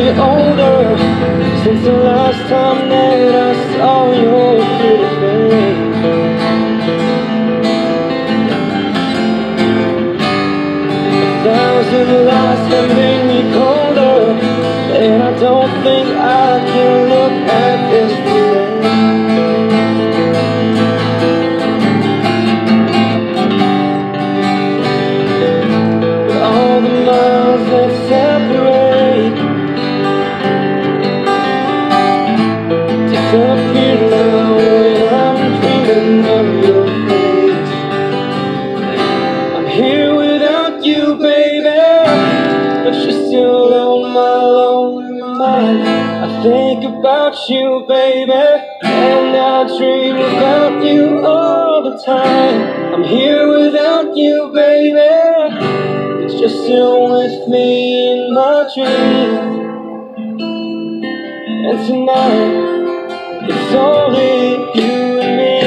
get older since the last time that I saw your pretty face. A thousand lies have made me colder, and I don't think I can look at this the same. But all the miles that separate disappear now when I'm dreaming of your face. I'm here without you, baby, but you're still on my lonely mind. I think about you, baby, and I dream about you all the time. I'm here without you, baby, but you're still with me in my dreams. And tonight, it's only you and me.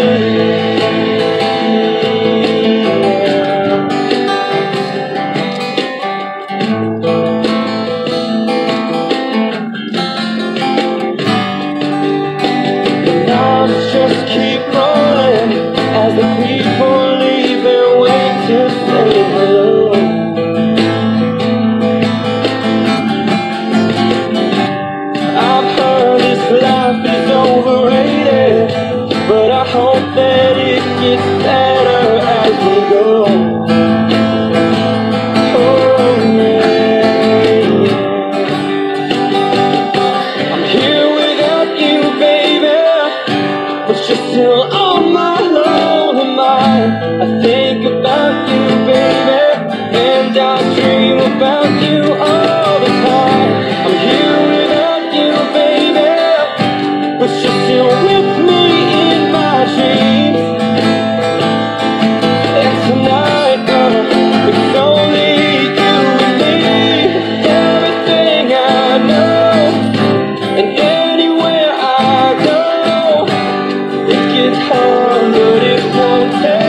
Just keep rolling as the people leave their way to say hello. I've heard this life is overrated, but I hope that it gets better as we go. Oh yeah, I'm here without you, baby, but you're still on my lonely mind. I think about you, baby, and I dream about you all the time. I'm here without you, baby, but you're still with me in my dreams. And tonight, it's only you and me. Everything I know, and anywhere I go, it gets hard, but it won't take